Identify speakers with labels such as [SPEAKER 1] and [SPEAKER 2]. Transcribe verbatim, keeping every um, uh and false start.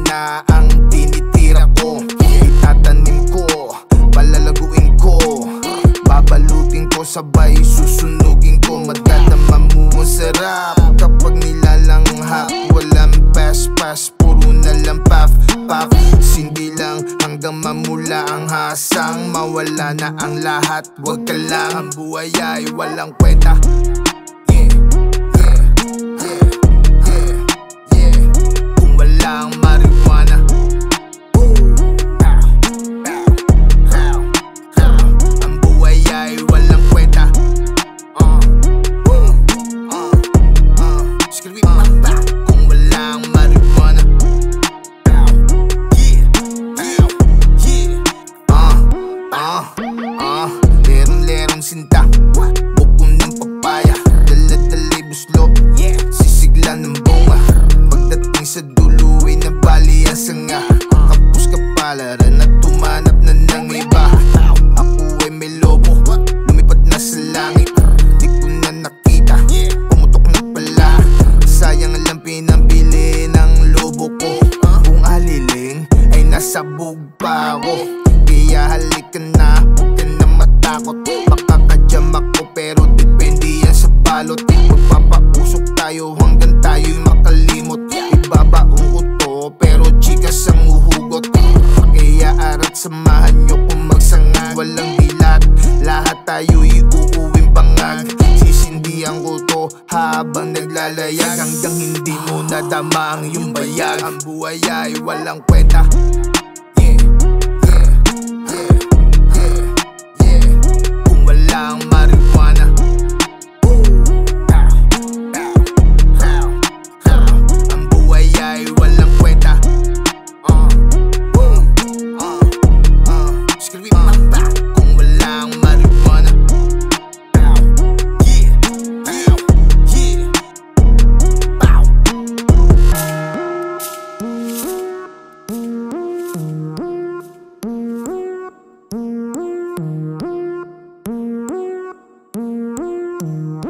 [SPEAKER 1] na ang tinitira ko. Itatanim ko, palalaguin ko, babalutin ko, sabay susunugin ko. Madadama mo ang sarap kapag nilalanghap. Walang pass-pass, puro na lang puff-puff. Sindi lang hanggang mamula ang hasang, mawala na ang lahat. Wag ka lang, ang buhay ay walang kwenta. Lerong-lerong sinta, bukom ng papaya, dala-dala'y buslop, sisigla ng bunga. Pagdating sa dulo ay nabali ang sanga. Kapos kapalaran at tumanap na ng iba. Ako ay may lobo, lumipad na sa langit. Di ko na nakita, pumutok na pala. Sayang lang pinambili ng lobo ko. Kung aliling ay nasabog pa ako, kaya halika na, huwag ka na matakot. Makakajam ako pero depende yan sa balot. Magpapausok tayo hanggang tayo'y makalimot. Ibabaon ko to pero chikas ang uhugot. Kaya arat samahan nyo kung magsangag. Walang dilat, lahat tayo'y uuwing bangag. Sisindihan ko to habang naglalayag, hanggang hindi mo nadama ang iyong bayag. Ang buhay ay walang kwenta.
[SPEAKER 2] Mm-hmm.